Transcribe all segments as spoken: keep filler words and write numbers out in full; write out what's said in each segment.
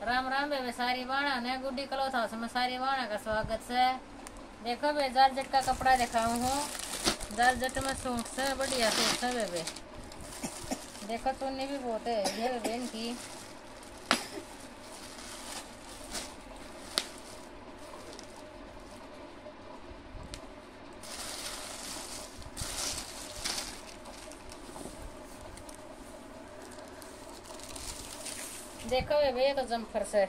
राम राम बे सारी बाणा ने गुड्डी क्लॉथ हाउस में सारी बाणा का स्वागत से। देखो बे जारजट का कपड़ा दिखाऊं हूँ। जारजट में सूट से बढ़िया सूट है बे, बे। देखो चुन्नी भी बहुत है ये बे इनकी। देखो बे ये तो जम्फर से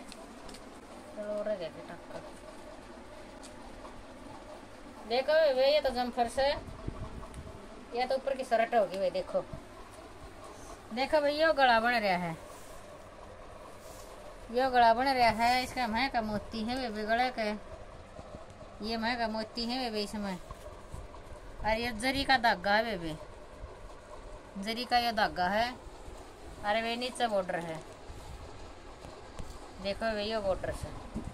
देखो बे ये तो जम्फर से, ये तो ऊपर की शर्ट होगी वे। देखो देखो भाई यो गला बन रहा है, यो गला बन रहा है। इसका महंगा मोती है वे गले के, ये महंगा मोती है वे इसमें। और ये जरी का धागा है वे, जरी का ये धागा है। अरे वे नीचे बॉर्डर है। देखो भैया बॉर्डर से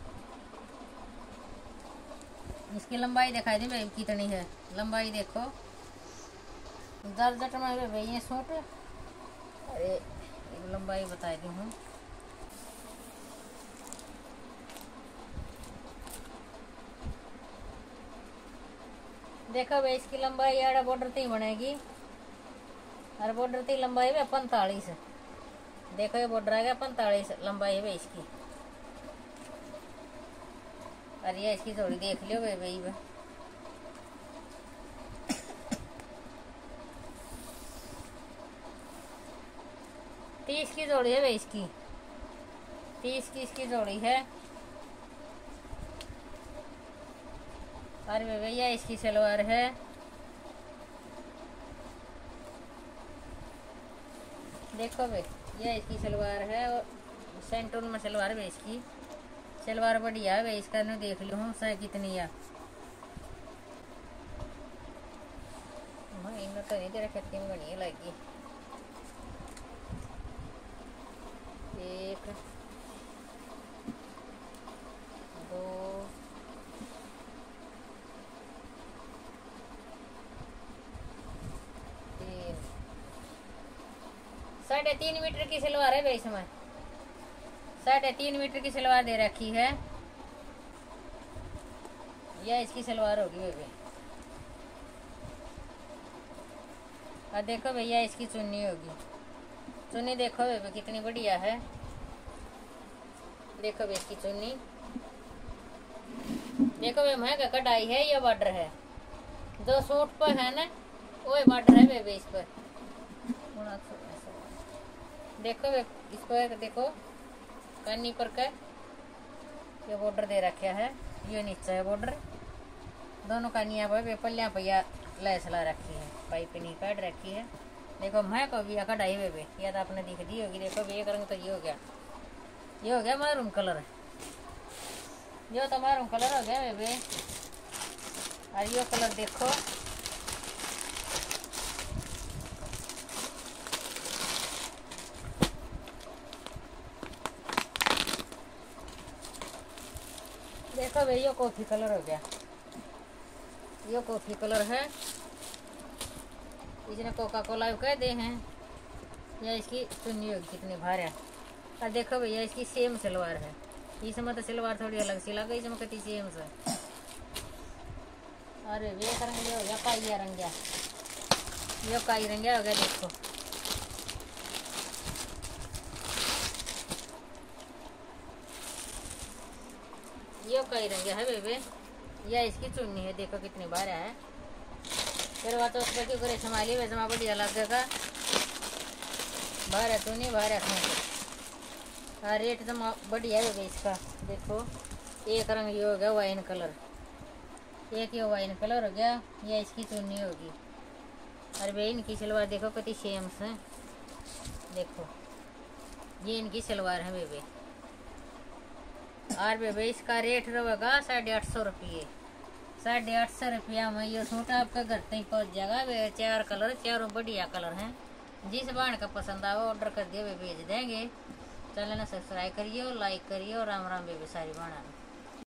इसकी लंबाई दिखाई दी भाई कितनी है। लंबाई देखो जारजट में भाई ये सूट। अरे लंबाई बता दी हूँ। देखो भाई इसकी लंबाई आड़ा बॉर्डर ती बनेगी और बॉर्डर ती लंबाई है पैंतालीस। देखो ये बॉर्डर आ गया पैंतालीस लंबाई है इसकी। अरे ये इसकी थोड़ी देख लियो भाई भाई बे। तीस की जोड़ी है भाई इसकी, तीस की इसकी जोड़ी है। अरे भैया इसकी सलवार है। देखो भाई ये इसकी सलवार है और सेंटून में सलवार है इसकी। सलवार बढ़िया है भाई इसका। न देख लो हूँ सह कितनी है। इन तो नहीं तेरा खेती में बढ़िया लगी। एक दो तीन, साढ़े तीन मीटर की सलवार है भाई इसमें। साढ़े तीन मीटर की सलवार दे रखी है। यह इसकी सलवार होगी बेबी। और देखो भैया इसकी चुन्नी होगी। चुन्नी देखो बेबी कितनी बढ़िया है। देखो भैया इसकी चुन्नी। देखो भैया महंगा कढ़ाई है। ये बॉर्डर है जो सूट पर है ना, वो बॉर्डर है बेबी इस पर। देखो इस पर देखो कन्नी पर का ये बॉर्डर दे रखा है। ये नीचे है बॉर्डर। दोनों कनिया पर पलिया पैया लैस ला रखी है। पाइपिंग काट रखी है। देखो मैं को भी कढ़ाई वे पे या तो आपने दिख दी होगी। देखो ये रंग तो ये हो गया, ये हो गया मैरून कलर। ये तो मैरून कलर हो गया वे पे। और ये कलर देखो देखो भाई ये कॉफी कलर हो गया। ये कॉफी कलर है। इसने कोका कोला कह दे हैं। या इसकी चुन्नी होगी कितनी भारी। और देखो भैया इसकी सेम सलवार है। इसमें तो सलवार थोड़ी अलग सी लग गई, इसमें कितनी सेम से। अरे वे रंग हो गया काइया रंगिया, ये काई रंगिया हो गया। देखो ये कई रंगे है बेबे। यह इसकी चुन्नी है। देखो कितनी बार है। फिर वह तो उस पर क्यों करे संभाली वैसे वहाँ बढ़िया लगेगा। बाहर है चुन्नी, बाहर है खा। हाँ रेट तो बढ़िया है बेबे इसका। देखो एक रंग ये हो गया वाइन कलर, एक ये वाइन कलर हो गया। यह इसकी चुन्नी होगी। और भाई इनकी सलवार देखो कितनी सेम है। देखो ये इनकी सलवार है बेबे। और बेबे इसका रेट रहेगा साढ़े आठ सौ रुपये। साढ़े आठ सौ रुपया में ये सूट आपका घर तक पहुँच जाएगा। वे चार कलर, चारों बढ़िया कलर हैं। जिस बाण का पसंद आवे ऑर्डर कर दिए वे भेज देंगे। चैनल ने सब्सक्राइब करिए और लाइक करिए। और राम राम बेबे सारी बाणा।